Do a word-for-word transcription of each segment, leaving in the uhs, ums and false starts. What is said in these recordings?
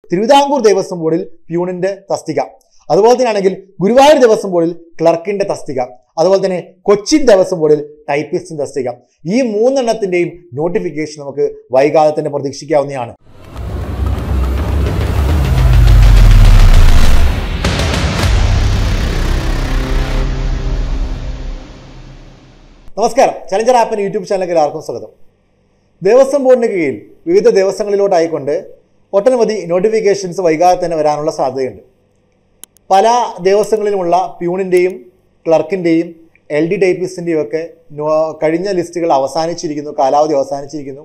തിരുവിതാംകൂർ ദേവസ്വം ബോർഡിൽ പ്യൂണിന്റെ തസ്തിക. അതുപോലെ തന്നെയാണെങ്കിൽ ഗുരുവായൂർ ദേവസ്വം ബോർഡിൽ ക്ലർക്കിന്റെ തസ്തിക. അതുപോലെ തന്നെ കൊച്ചിൻ ദേവസ്വം ബോർഡിൽ ടൈപ്പിസ്റ്റിന്റെ തസ്തിക. ഈ മൂന്നെണ്ണത്തിന്റെയും നോട്ടിഫിക്കേഷൻ നമുക്ക് വൈകാതെ തന്നെ പ്രതീക്ഷിക്കാവുന്നതാണ്. നമസ്കാരം, ചലഞ്ചർ ആപ്പിന് യൂട്യൂബ് ചാനലിലേക്ക് എല്ലാവർക്കും സ്വാഗതം. ദേവസ്വം ബോർഡിന് കീഴിൽ വിവിധ ദേവസ്വങ്ങളിലോട്ടായിക്കൊണ്ട് ഒട്ടനവധി നോട്ടിഫിക്കേഷൻസ് വൈകാതെ തന്നെ വരാനുള്ള സാധ്യതയുണ്ട്. പല ദേവസ്വങ്ങളിലുമുള്ള പ്യൂണിൻ്റെയും ക്ലർക്കിൻ്റെയും എൽ ഡി ടൈപ്പിസ്റ്റിൻ്റെയും ഒക്കെ കഴിഞ്ഞ ലിസ്റ്റുകൾ അവസാനിച്ചിരിക്കുന്നു, കാലാവധി അവസാനിച്ചിരിക്കുന്നു.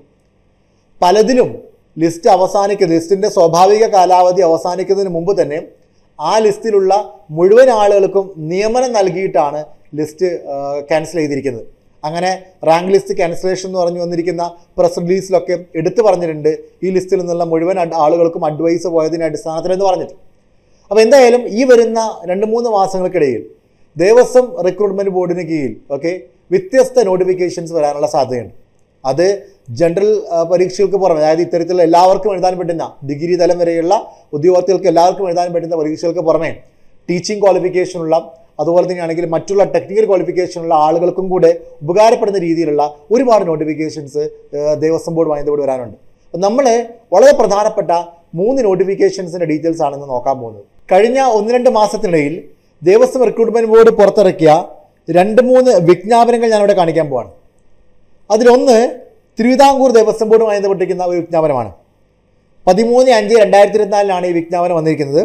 പലതിലും ലിസ്റ്റ് അവസാനിക്കുന്ന ലിസ്റ്റിൻ്റെ സ്വാഭാവിക കാലാവധി അവസാനിക്കുന്നതിന് മുമ്പ് തന്നെ ആ ലിസ്റ്റിലുള്ള മുഴുവൻ ആളുകൾക്കും നിയമനം നൽകിയിട്ടാണ് ലിസ്റ്റ് ക്യാൻസൽ ചെയ്തിരിക്കുന്നത്. അങ്ങനെ റാങ്ക് ലിസ്റ്റ് ക്യാൻസലേഷൻ എന്ന് പറഞ്ഞു വന്നിരിക്കുന്ന പ്രസ് റിലീസിലൊക്കെ എടുത്തു പറഞ്ഞിട്ടുണ്ട് ഈ ലിസ്റ്റിൽ നിന്നുള്ള മുഴുവൻ ആളുകൾക്കും അഡ്വൈസ് പോയതിൻ്റെ അടിസ്ഥാനത്തിലെന്ന് പറഞ്ഞിട്ട്. അപ്പോൾ എന്തായാലും ഈ വരുന്ന രണ്ട് മൂന്ന് മാസങ്ങൾക്കിടയിൽ ദേവസ്വം റിക്രൂട്ട്മെൻറ്റ് ബോർഡിന് കീഴിൽ ഓക്കെ വ്യത്യസ്ത നോട്ടിഫിക്കേഷൻസ് വരാനുള്ള സാധ്യതയുണ്ട്. അത് ജനറൽ പരീക്ഷകൾക്ക് പുറമെ, അതായത് ഇത്തരത്തിലുള്ള എല്ലാവർക്കും എഴുതാൻ പറ്റുന്ന ഡിഗ്രി തലം വരെയുള്ള ഉദ്യോഗാർത്ഥികൾക്ക് എല്ലാവർക്കും എഴുതാൻ പറ്റുന്ന പരീക്ഷകൾക്ക് പുറമെ ടീച്ചിങ് ക്വാളിഫിക്കേഷനുള്ള അതുപോലെ തന്നെയാണെങ്കിൽ മറ്റുള്ള ടെക്നിക്കൽ ക്വാളിഫിക്കേഷനുള്ള ആളുകൾക്കും കൂടെ ഉപകാരപ്പെടുന്ന രീതിയിലുള്ള ഒരുപാട് നോട്ടിഫിക്കേഷൻസ് ദേവസ്വം ബോർഡ് വാങ്ങിയത് കൂടി വരാനുണ്ട്. അപ്പം നമ്മൾ വളരെ പ്രധാനപ്പെട്ട മൂന്ന് നോട്ടിഫിക്കേഷൻസിൻ്റെ ഡീറ്റെയിൽസ് ആണെന്ന് നോക്കാൻ പോകുന്നത്. കഴിഞ്ഞ ഒന്ന് രണ്ട് മാസത്തിനിടയിൽ ദേവസ്വം റിക്രൂട്ട്മെൻറ്റ് ബോർഡ് പുറത്തിറക്കിയ രണ്ട് മൂന്ന് വിജ്ഞാപനങ്ങൾ ഞാനിവിടെ കാണിക്കാൻ പോവാണ്. അതിലൊന്ന് തിരുവിതാംകൂർ ദേവസ്വം ബോർഡുമായി ബന്ധപ്പെട്ടിരിക്കുന്ന ഒരു വിജ്ഞാപനമാണ്. പതിമൂന്ന് അഞ്ച് രണ്ടായിരത്തി ഇരുപത്തിനാലിനാണ് ഈ വിജ്ഞാപനം വന്നിരിക്കുന്നത്.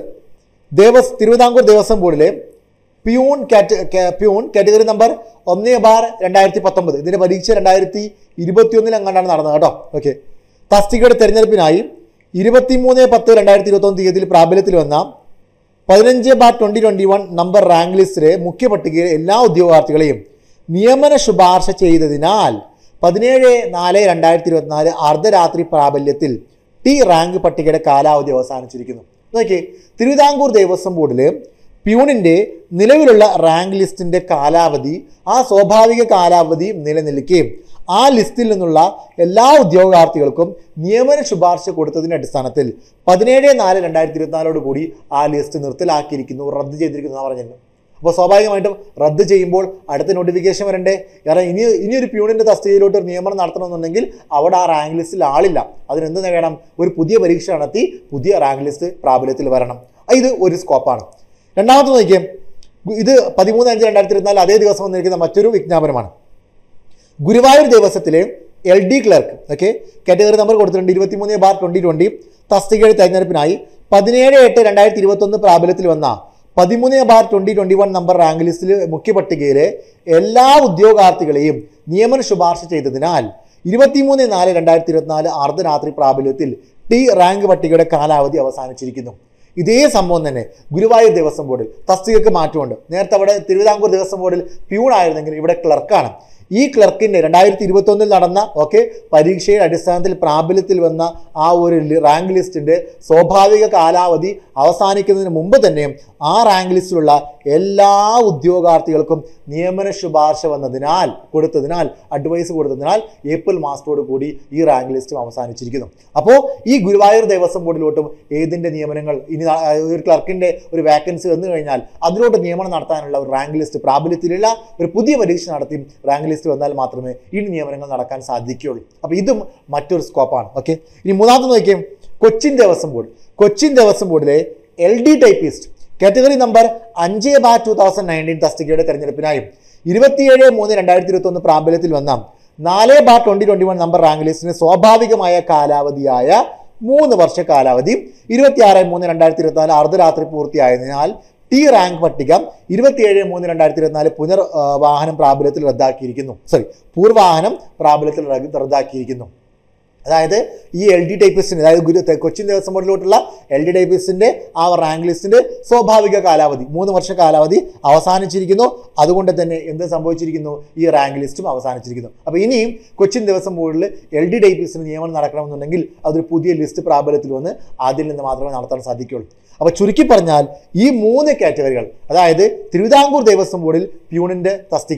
ദേവസ് തിരുവിതാംകൂർ ദേവസ്വം ബോർഡിലെ പ്യൂൺ കാറ്റ പ്യൂൺ കാറ്റഗറി നമ്പർ ഒന്ന് ബാർ രണ്ടായിരത്തി പത്തൊമ്പത് ഇതിൻ്റെ പരീക്ഷ രണ്ടായിരത്തി ഇരുപത്തി ഒന്നിൽ അങ്ങാണ്ടാണ് നടന്നത് കേട്ടോ. ഓക്കെ, തസ്തികയുടെ തെരഞ്ഞെടുപ്പിനായി ഇരുപത്തി മൂന്ന് പത്ത് രണ്ടായിരത്തി ഇരുപത്തൊന്ന് തീയതിയിൽ പ്രാബല്യത്തിൽ വന്ന പതിനഞ്ച് bar twenty twenty one number rank ലിസ്റ്റിലെ മുഖ്യ പട്ടികയിലെ എല്ലാ ഉദ്യോഗാർത്ഥികളെയും നിയമന ശുപാർശ ചെയ്തതിനാൽ പതിനേഴ് നാല് രണ്ടായിരത്തി ഇരുപത്തിനാല് അർദ്ധരാത്രി പ്രാബല്യത്തിൽ ടി റാങ്ക് പട്ടികയുടെ കാലാവധി അവസാനിച്ചിരിക്കുന്നു. നോക്കിയേ, തിരുവിതാംകൂർ ദേവസ്വം ബോർഡിൽ പ്യൂണിൻ്റെ നിലവിലുള്ള റാങ്ക് ലിസ്റ്റിൻ്റെ കാലാവധി ആ സ്വാഭാവിക കാലാവധി നിലനിൽക്കുകയും ആ ലിസ്റ്റിൽ നിന്നുള്ള എല്ലാ ഉദ്യോഗാർത്ഥികൾക്കും നിയമന ശുപാർശ കൊടുത്തതിൻ്റെ അടിസ്ഥാനത്തിൽ പതിനേഴ് നാല് രണ്ടായിരത്തി ഇരുപത്തിനാലോട് കൂടി ആ ലിസ്റ്റ് നിർത്തലാക്കിയിരിക്കുന്നു, റദ്ദ് ചെയ്തിരിക്കുന്നു എന്ന് പറഞ്ഞിരുന്നു. അപ്പോൾ സ്വാഭാവികമായിട്ടും റദ്ദ് ചെയ്യുമ്പോൾ അടുത്ത നോട്ടിഫിക്കേഷൻ വരണ്ടേ? കാരണം ഇനി ഇനിയൊരു പ്യൂണിൻ്റെ തസ്തികയിലോട്ട് ഒരു നിയമനം നടത്തണമെന്നുണ്ടെങ്കിൽ അവിടെ ആ റാങ്ക് ലിസ്റ്റിൽ ആളില്ല. അതിനെന്ത് നേടണം? ഒരു പുതിയ പരീക്ഷ നടത്തി പുതിയ റാങ്ക് ലിസ്റ്റ് പ്രാബല്യത്തിൽ വരണം. ഇത് ഒരു സ്കോപ്പാണ്. രണ്ടാമത്തെ നോക്കിയേ, ഇത് പതിമൂന്ന് അഞ്ച് രണ്ടായിരത്തി ഇരുപത്തിനാല് അതേ ദിവസം വന്നിരിക്കുന്ന മറ്റൊരു വിജ്ഞാപനമാണ്. ഗുരുവായൂർ ദേവസ്വത്തിലെ L D clerk okay category number കൊടുത്തിട്ടുണ്ട് ഇരുപത്തി മൂന്ന് ബാർ ട്വൻ്റി ട്വൻ്റി തസ്തികയുടെ തെരഞ്ഞെടുപ്പിനായി പതിനേഴ് എട്ട് രണ്ടായിരത്തി ഇരുപത്തൊന്ന് പ്രാബല്യത്തിൽ വന്ന പതിമൂന്ന് bar twenty twenty one number rank ലിസ്റ്റിൽ മുഖ്യ പട്ടികയിലെ എല്ലാ ഉദ്യോഗാർത്ഥികളെയും നിയമന ശുപാർശ ചെയ്തതിനാൽ ഇരുപത്തിമൂന്ന് നാല് രണ്ടായിരത്തി ഇരുപത്തിനാല് അർദ്ധരാത്രി പ്രാബല്യത്തിൽ ടി റാങ്ക് പട്ടികയുടെ കാലാവധി അവസാനിച്ചിരിക്കുന്നു. ഇതേ സംഭവം തന്നെ ഗുരുവായൂർ ദേവസ്വം ബോർഡിൽ തസ്തികയ്ക്ക് മാറ്റമുണ്ട്. നേരത്തെ അവിടെ തിരുവിതാംകൂർ ദേവസ്വം ബോർഡിൽ പ്യൂൺ ആയിരുന്നെങ്കിൽ ഇവിടെ ക്ലർക്കാണ്. ഈ ക്ലർക്കിൻ്റെ രണ്ടായിരത്തി ഇരുപത്തി ഒന്നിൽ നടന്ന ഓക്കെ പരീക്ഷയുടെ അടിസ്ഥാനത്തിൽ പ്രാബല്യത്തിൽ വന്ന ആ ഒരു റാങ്ക് ലിസ്റ്റിൻ്റെ സ്വാഭാവിക കാലാവധി അവസാനിക്കുന്നതിന് മുമ്പ് തന്നെ ആ റാങ്ക് ലിസ്റ്റിലുള്ള എല്ലാ ഉദ്യോഗാർത്ഥികൾക്കും നിയമന ശുപാർശ വന്നതിനാൽ കൊടുത്തതിനാൽ അഡ്വൈസ് കൊടുത്തതിനാൽ ഏപ്രിൽ മാസത്തോടു കൂടി ഈ റാങ്ക് ലിസ്റ്റും അവസാനിച്ചിരിക്കുന്നു. അപ്പോൾ ഈ ഗുരുവായൂർ ദേവസ്വം ബോർഡിലോട്ടും ഏതിൻ്റെ നിയമനങ്ങൾ ഇനി ഒരു ക്ലർക്കിൻ്റെ ഒരു വാക്കൻസി വന്നു കഴിഞ്ഞാൽ അതിലോട്ട് നിയമനം നടത്താനുള്ള ഒരു റാങ്ക് ലിസ്റ്റ് പ്രാബല്യത്തിലുള്ള ഒരു പുതിയ പരീക്ഷ നടത്തി റാങ്ക് ലിസ്റ്റ് വന്നാൽ മാത്രമേ ഇനി നിയമനങ്ങൾ നടക്കാൻ സാധിക്കുകയുള്ളൂ. അപ്പോൾ ഇതും മറ്റൊരു സ്കോപ്പാണ്. ഓക്കെ, ഇനി മൂന്നാമത്തെ നോക്കിയാൽ കൊച്ചിൻ ദേവസ്വം ബോർഡ് കൊച്ചിൻ ദേവസ്വം ബോർഡിലെ L D typist category number അഞ്ച് ബാർ ടു തൗസൻഡ് നയൻറ്റീൻ തസ്തികയുടെ തെരഞ്ഞെടുപ്പിനായും ഇരുപത്തിയേഴ് മൂന്ന് രണ്ടായിരത്തി ഇരുപത്തി ഒന്ന് പ്രാബല്യത്തിൽ വന്ന നാല് bar twenty twenty one number rank ലിസ്റ്റിന് സ്വാഭാവികമായ കാലാവധിയായ മൂന്ന് വർഷ കാലാവധി ഇരുപത്തിയാറ് മൂന്ന് രണ്ടായിരത്തി ഇരുപത്തിനാല് അർദ്ധരാത്രി പൂർത്തിയായതിനാൽ ടി റാങ്ക് പട്ടിക ഇരുപത്തിയേഴ് മൂന്ന് രണ്ടായിരത്തി ഇരുപത്തിനാല് പുനർ വാഹനം പ്രാബല്യത്തിൽ റദ്ദാക്കിയിരിക്കുന്നു സോറി പൂർവാഹനം പ്രാബല്യത്തിൽ റദ്ദാക്കിയിരിക്കുന്നു. അതായത് ഈ എൽ ഡി ടൈപ്പിസ്റ്റിൻ്റെ അതായത് ഗുരു കൊച്ചിൻ ദേവസ്വം ബോർഡിലോട്ടുള്ള എൽ ഡി ടൈപ്പിസ്റ്റിൻ്റെ ആ റാങ്ക് ലിസ്റ്റിൻ്റെ സ്വാഭാവിക കാലാവധി മൂന്ന് വർഷ കാലാവധി അവസാനിച്ചിരിക്കുന്നു. അതുകൊണ്ട് തന്നെ എന്ത് സംഭവിച്ചിരിക്കുന്നു? ഈ റാങ്ക് ലിസ്റ്റും അവസാനിച്ചിരിക്കുന്നു. അപ്പോൾ ഇനിയും കൊച്ചിൻ ദേവസ്വം ബോർഡിൽ എൽ ഡി ടൈപ്പിസ്റ്റിന് നിയമനം നടക്കണമെന്നുണ്ടെങ്കിൽ അതൊരു പുതിയ ലിസ്റ്റ് പ്രാബല്യത്തിൽ വന്ന് അതിൽ നിന്ന് മാത്രമേ നടത്താൻ സാധിക്കുകയുള്ളൂ. അപ്പോൾ ചുരുക്കി പറഞ്ഞാൽ ഈ മൂന്ന് കാറ്റഗറികൾ, അതായത് തിരുവിതാംകൂർ ദേവസ്വം ബോർഡിൽ പ്യൂണിൻ്റെ തസ്തിക,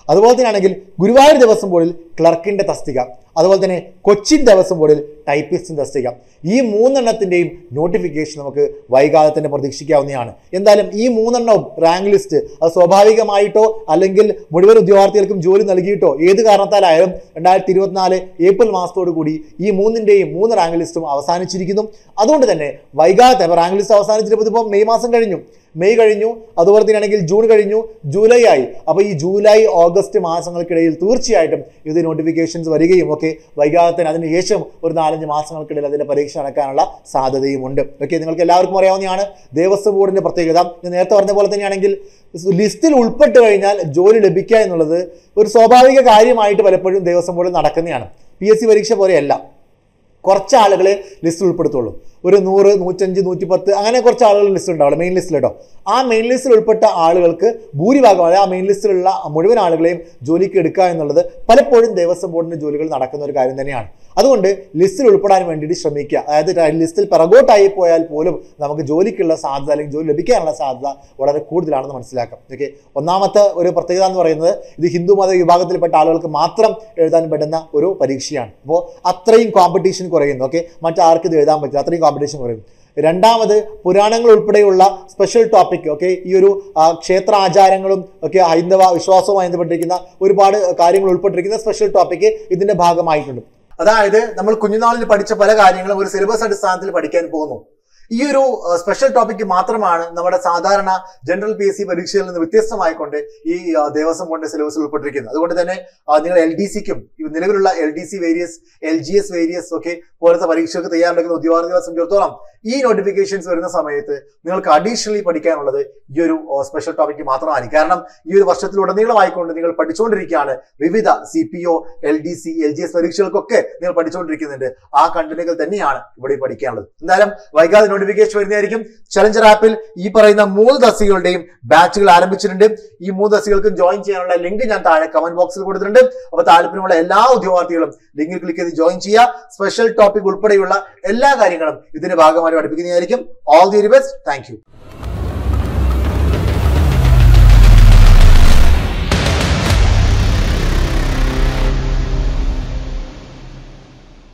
അതുപോലെ തന്നെയാണെങ്കിൽ ഗുരുവായൂർ ദേവസ്വം ബോർഡിൽ ക്ലർക്കിന്റെ തസ്തിക, അതുപോലെ തന്നെ കൊച്ചിൻ ദേവസ്വം ബോർഡിൽ ടൈപ്പിസ്റ്റിന്റെ തസ്തിക. ഈ മൂന്നെണ്ണത്തിന്റെയും നോട്ടിഫിക്കേഷൻ നമുക്ക് വൈകാതെ തന്നെ പ്രതീക്ഷിക്കാവുന്നതാണ്. എന്തായാലും ഈ മൂന്നെണ്ണവും റാങ്ക് ലിസ്റ്റ് അത് സ്വാഭാവികമായിട്ടോ അല്ലെങ്കിൽ മുഴുവൻ ഉദ്യോഗാർത്ഥികൾക്കും ജോലി നൽകിയിട്ടോ ഏത് കാരണത്താലായാലും രണ്ടായിരത്തി ഇരുപത്തിനാല് ഏപ്രിൽ മാസത്തോടു കൂടി ഈ മൂന്നിന്റെയും മൂന്ന് റാങ്ക് ലിസ്റ്റും അവസാനിച്ചിരിക്കുന്നു. അതുകൊണ്ട് തന്നെ വൈകാതെ റാങ്ക് ലിസ്റ്റ് അവസാനിച്ചിട്ട് ഇപ്പോൾ മെയ് മാസം കഴിഞ്ഞു, മെയ് കഴിഞ്ഞു, അതുപോലെ തന്നെയാണെങ്കിൽ ജൂൺ കഴിഞ്ഞു, ജൂലൈ ആയി. അപ്പോൾ ഈ ജൂലൈ ഓഗസ്റ്റ് മാസങ്ങൾക്കിടയിൽ തീർച്ചയായിട്ടും ഇത് നോട്ടിഫിക്കേഷൻസ് വരികയും ഒക്കെ വൈകാതെ തന്നെ അതിനുശേഷം ഒരു നാലഞ്ച് മാസങ്ങൾക്കിടയിൽ അതിന്റെ പരീക്ഷ നടക്കാനുള്ള സാധ്യതയുമുണ്ട്. ഓക്കെ, നിങ്ങൾക്ക് എല്ലാവർക്കും അറിയാവുന്നതാണ് ദേവസ്വം ബോർഡിന്റെ പ്രത്യേകത. ഞാൻ നേരത്തെ പറഞ്ഞ പോലെ തന്നെയാണെങ്കിൽ ലിസ്റ്റിൽ ഉൾപ്പെട്ട് കഴിഞ്ഞാൽ ജോലി ലഭിക്കുക എന്നുള്ളത് ഒരു സ്വാഭാവിക കാര്യമായിട്ട് പലപ്പോഴും ദേവസ്വം ബോർഡിൽ നടക്കുന്നതാണ്. പി എസ് സി പരീക്ഷ പോലെയല്ല. കുറച്ച് ആളുകളെ ലിസ്റ്റിൽ ഉൾപ്പെടുത്തുള്ളൂ. ഒരു നൂറ് നൂറ്റഞ്ച് നൂറ്റി പത്ത് അങ്ങനെ കുറച്ച് ആളുകൾ ലിസ്റ്റ് ഉണ്ടാവുള്ളൂ മെയിൻ ലിസ്റ്റിൽ കേട്ടോ. ആ മെയിൻ ലിസ്റ്റിൽ ഉൾപ്പെട്ട ആളുകൾക്ക് ഭൂരിഭാഗം അതായത് ആ മെയിൻ ലിസ്റ്റിലുള്ള മുഴുവൻ ആളുകളെയും ജോലിക്ക് എടുക്കുക എന്നുള്ളത് പലപ്പോഴും ദേവസ്വം ബോർഡിന്റെ ജോലികൾ നടക്കുന്ന ഒരു കാര്യം തന്നെയാണ്. അതുകൊണ്ട് ലിസ്റ്റിൽ ഉൾപ്പെടാൻ വേണ്ടിയിട്ട് ശ്രമിക്കുക. അതായത് ലിസ്റ്റിൽ പിറകോട്ടായി പോയാൽ പോലും നമുക്ക് ജോലിക്കുള്ള സാധ്യത അല്ലെങ്കിൽ ജോലി ലഭിക്കാനുള്ള സാധ്യത വളരെ കൂടുതലാണെന്ന് മനസ്സിലാക്കാം. ഓക്കെ, ഒന്നാമത്തെ ഒരു പ്രത്യേകത എന്ന് പറയുന്നത് ഇത് ഹിന്ദു മത വിഭാഗത്തിൽപ്പെട്ട ആളുകൾക്ക് മാത്രം എഴുതാൻ പറ്റുന്ന ഒരു പരീക്ഷയാണ്. അപ്പോൾ അത്രയും കോമ്പറ്റീഷൻ കുറയുന്നു. ഓക്കെ, മറ്റാർക്ക് ഇത് എഴുതാൻ പറ്റില്ല, അത്രയും കോമ്പറ്റീഷൻ കുറയും. രണ്ടാമത് പുരാണങ്ങൾ ഉൾപ്പെടെയുള്ള സ്പെഷ്യൽ ടോപ്പിക്. ഓക്കെ, ഈ ഒരു ക്ഷേത്ര ആചാരങ്ങളും ഒക്കെ ഹൈന്ദവ വിശ്വാസവുമായി ബന്ധപ്പെട്ടിരിക്കുന്ന ഒരുപാട് കാര്യങ്ങൾ ഉൾപ്പെട്ടിരിക്കുന്ന സ്പെഷ്യൽ ടോപ്പിക് ഇതിന്റെ ഭാഗമായിട്ടുണ്ട്. അതായത് നമ്മൾ കുഞ്ഞുനാളിൽ പഠിച്ച പല കാര്യങ്ങളും ഒരു സിലബസ് അടിസ്ഥാനത്തിൽ പഠിക്കാൻ പോകുന്നു. ഈ ഒരു സ്പെഷ്യൽ ടോപ്പിക്ക് മാത്രമാണ് നമ്മുടെ സാധാരണ ജനറൽ പി എസ് സി പരീക്ഷയിൽ നിന്ന് വ്യത്യസ്തമായിക്കൊണ്ട് ഈ ദേവസ്വം ബോർഡിന്റെ സിലബസിൽ ഉൾപ്പെട്ടിരിക്കുന്നത്. അതുകൊണ്ട് തന്നെ നിങ്ങൾ എൽ ഡി സിക്കും നിലവിലുള്ള L D C various L G S various ഒക്കെ പോലത്തെ പരീക്ഷകൾക്ക് തയ്യാറെടുക്കുന്ന ഉദ്യോഗാർത്ഥികളെ സംബന്ധിച്ചിടത്തോളം ഈ നോട്ടിഫിക്കേഷൻസ് വരുന്ന സമയത്ത് നിങ്ങൾക്ക് അഡീഷണലി പഠിക്കാനുള്ളത് ഈ ഒരു സ്പെഷ്യൽ ടോപ്പിക്ക് മാത്രമായിരിക്കും. കാരണം ഈ ഒരു വർഷത്തിലുടനീളമായിക്കൊണ്ട് നിങ്ങൾ പഠിച്ചുകൊണ്ടിരിക്കുകയാണ്. വിവിധ C P O L D C L G S പരീക്ഷകൾക്കൊക്കെ നിങ്ങൾ പഠിച്ചുകൊണ്ടിരിക്കുന്നുണ്ട്. ആ കണ്ടന്റുകൾ തന്നെയാണ് ഇവിടെ പഠിക്കാനുള്ളത്. എന്തായാലും വൈകാതെ നോട്ടിഫിക്കേഷൻ വരുന്നതായിരിക്കും. ചലഞ്ചർ ആപ്പിൽ ഈ പറയുന്ന മൂന്ന് തസ്തികകളുടെയും ബാച്ചുകൾ ആരംഭിച്ചിട്ടുണ്ട്. ഈ മൂന്ന് തസ്തികൾക്കും ജോയിൻ ചെയ്യാനുള്ള ലിങ്ക് ഞാൻ താഴെ കമന്റ് ബോക്സിൽ കൊടുത്തിട്ടുണ്ട്. അപ്പോൾ താല്പര്യമുള്ള എല്ലാ ഉദ്യോഗാർത്ഥികളും ലിങ്കിൽ ക്ലിക്ക് ചെയ്ത് ജോയിൻ ചെയ്യുക. സ്പെഷ്യൽ ടോപ്പിക് ഉൾപ്പെടെയുള്ള എല്ലാ കാര്യങ്ങളും ഇതിന്റെ ഭാഗമായി പഠിപ്പിക്കുന്നതായിരിക്കും. All the very best. Thank U.